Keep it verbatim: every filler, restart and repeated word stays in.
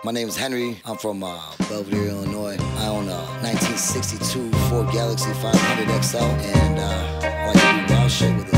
My name is Henry. I'm from uh, Belvedere, Illinois. I own a nineteen sixty-two Ford Galaxie five hundred X L, and uh, I like to do wild shit with it.